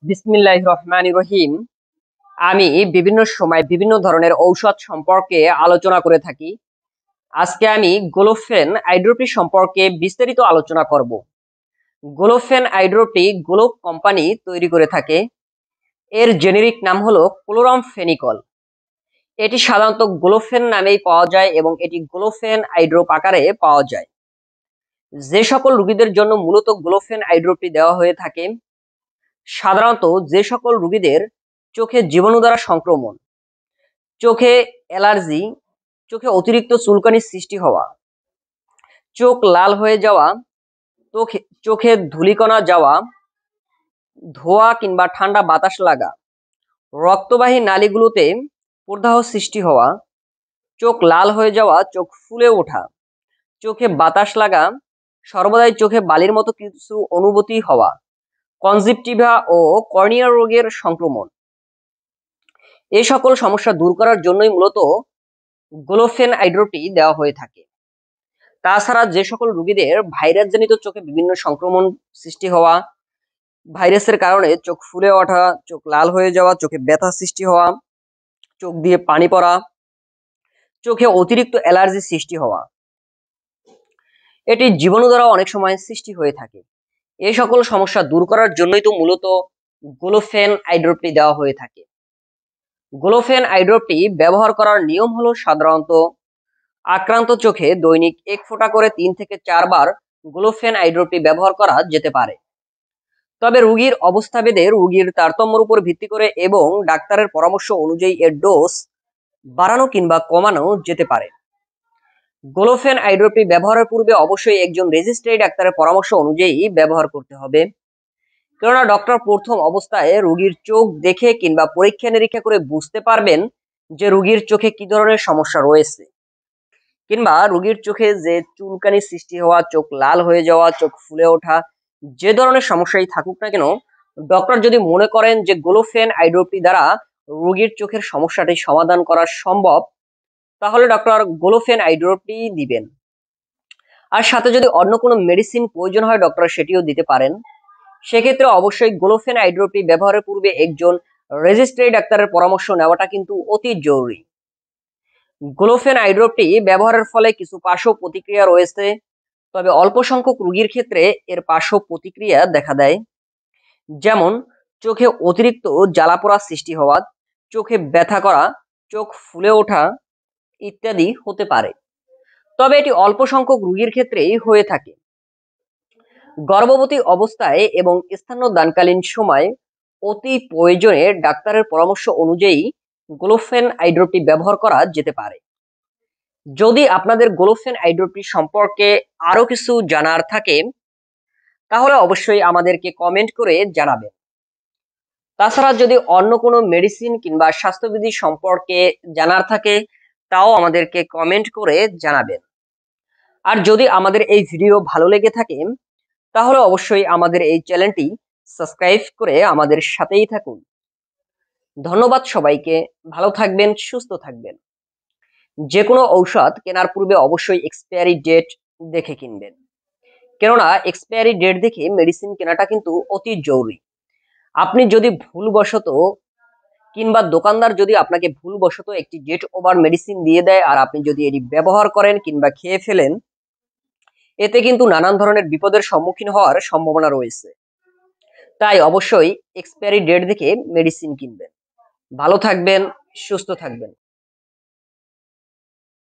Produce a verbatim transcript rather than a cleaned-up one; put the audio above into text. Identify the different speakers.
Speaker 1: বিসমিল্লাহির রহমানির রহিম। আমি বিভিন্ন সময় বিভিন্ন ধরনের ঔষধ সম্পর্কে আলোচনা করে থাকি। আজকে আমি গ্লোফেন আইড্রপটি সম্পর্কে বিস্তারিত আলোচনা করব। গ্লোফেন আইড্রপটি গ্লোব কোম্পানি তৈরি করে থাকে। এর জেনেরিক নাম হলো ক্লোরামফেনিকল। এটি সাধারণত গ্লোফেন নামেই পাওয়া যায় এবং এটি গ্লোফেন আইড্রপ আকারে পাওয়া যায়। যে সকল রোগীদের জন্য মূলত গ্লোফেন আইড্রপটি দেওয়া হয়ে থাকে, সাধারণত যে সকল রোগীদের চোখে জীবাণু দ্বারা সংক্রমণ, চোখে অ্যালার্জি, চোখে অতিরিক্ত চুলকানির সৃষ্টি হওয়া, চোখ লাল হয়ে যাওয়া, চোখে চোখে ধূলিকণা যাওয়া, ধোঁয়া কিংবা ঠান্ডা বাতাস লাগা, রক্তবাহী নালীগুলোতে প্রদাহ সৃষ্টি হওয়া, চোখ লাল হয়ে যাওয়া, চোখ ফুলে ওঠা, চোখে বাতাস লাগা, সর্বদাই চোখে বালির মতো কিছু অনুভূতি হওয়া, কনজেক্টিভা ও কর্নিয়া রোগের সংক্রমণ, এই সকল সমস্যা দূর করার জন্যই মূলত গ্লোফেন আইড্রপটি দেওয়া হয়ে থাকে। তাছাড়া যে সকল রোগীদের ভাইরাসজনিত চোখে বিভিন্ন সংক্রমণ সৃষ্টি হওয়া, ভাইরাসের কারণে চোখ ফুলে ওঠা, চোখ লাল হয়ে যাওয়া, চোখে ব্যথা সৃষ্টি হওয়া, চোখ দিয়ে পানি পড়া, চোখে অতিরিক্ত অ্যালার্জি সৃষ্টি হওয়া, এটি জীবাণু দ্বারা অনেক সময় সৃষ্টি হয়ে থাকে। এই সকল সমস্যা দূর করার জন্যই তো মূলত গ্লোফেন আইড্রপটি দেওয়া হয়ে থাকে। গ্লোফেন আইড্রপটি ব্যবহার করার নিয়ম হলো সাধারণত আক্রান্ত চোখে দৈনিক এক ফোঁটা করে তিন থেকে চারবার গ্লোফেন আইড্রপটি ব্যবহার করা যেতে পারে। তবে রোগীর অবস্থাভেদে রোগীর তারতম্যের উপর ভিত্তি করে এবং ডাক্তারের পরামর্শ অনুযায়ী এর ডোজ বাড়ানো কিংবা কমানো যেতে পারে। গ্লোফেন আইড্রপটি ব্যবহারের পূর্বে অবশ্যই একজন রেজিস্ট্রার্ড ডাক্তারের পরামর্শ অনুযায়ী ব্যবহার করতে হবে, কেননা ডক্টর প্রথম অবস্থায় রোগীর চোখ দেখে কিংবা পরীক্ষা নিরীক্ষা করে বুঝতে পারবেন যে রোগীর চোখে কি ধরনের সমস্যা রয়েছে, কিংবা রোগীর চোখে যে চুলকানি সৃষ্টি হওয়া, চোখ লাল হয়ে যাওয়া, চোখ ফুলে ওঠা, যে ধরনের সমস্যাই থাকুক না কেন, ডক্টর যদি মনে করেন যে গ্লোফেন আইড্রপটি দ্বারা রোগীর চোখের সমস্যাটি সমাধান করা সম্ভব, তাহলে ডক্টর গ্লোফেন আইড্রপটি দিবেন। আর সাথে যদি অন্য কোনো মেডিসিন প্রয়োজন হয় ডক্টর সেটিও দিতে পারেন। সেক্ষেত্রে অবশ্যই গ্লোফেন আইড্রপটি ব্যবহারের পূর্বে একজন রেজিস্ট্রার্ড ডাক্তারের পরামর্শ নেওয়াটা কিন্তু অতি জরুরি। গ্লোফেন আইড্রপটি ব্যবহারের ফলে কিছু পার্শ্ব প্রতিক্রিয়া রয়েছে, তবে অল্প সংখ্যক রোগীর ক্ষেত্রে এর পার্শ্ব প্রতিক্রিয়া দেখা দেয়, যেমন চোখে অতিরিক্ত জ্বালাপোড়া সৃষ্টি হওয়া, চোখে ব্যথা করা, চোখ ফুলে ওঠা ইত্যাদি হতে পারে। তবে এটি অল্প সংখ্যক রোগীর ক্ষেত্রেই হয়ে থাকে। গর্ভবতী অবস্থায় এবং স্তন্যদানকালীন সময় অতি প্রয়োজনে ডাক্তারের পরামর্শ অনুযায়ী গ্লোফেন আইড্রপটি ব্যবহার করা যেতে পারে। যদি আপনাদের গ্লোফেন আইড্রপটি সম্পর্কে আরো কিছু জানার থাকে তাহলে অবশ্যই আমাদেরকে কমেন্ট করে জানাবেন। তাছাড়া যদি অন্য কোনো মেডিসিন কিংবা স্বাস্থ্যবিধি সম্পর্কে জানার থাকে তাও আমাদেরকে কমেন্ট করে জানাবেন। আর যদি আমাদের এই ভিডিও ভালো লেগে থাকে তাহলে অবশ্যই আমাদের এই চ্যানেলটি সাবস্ক্রাইব করে আমাদের সাথেই থাকুন। ধন্যবাদ সবাইকে। ভালো থাকবেন, সুস্থ থাকবেন। যে কোনো ঔষধ কেনার পূর্বে অবশ্যই এক্সপায়ারি ডেট দেখে কিনবেন, কেননা এক্সপায়ারি ডেট দেখে মেডিসিন কেনাটা কিন্তু অতি জরুরি। আপনি যদি ভুলবশত কিংবা দোকানদার যদি আপনাকে ভুলবশত একটি ডেট ওভার মেডিসিন দিয়ে দেয় আর আপনি যদি এটি ব্যবহার করেন কিংবা খেয়ে ফেলেন, এতে কিন্তু নানান ধরনের বিপদের সম্মুখীন হওয়ার সম্ভাবনা রয়েছে। তাই অবশ্যই এক্সপায়ারি ডেট দেখে মেডিসিন কিনবেন। ভালো থাকবেন, সুস্থ থাকবেন।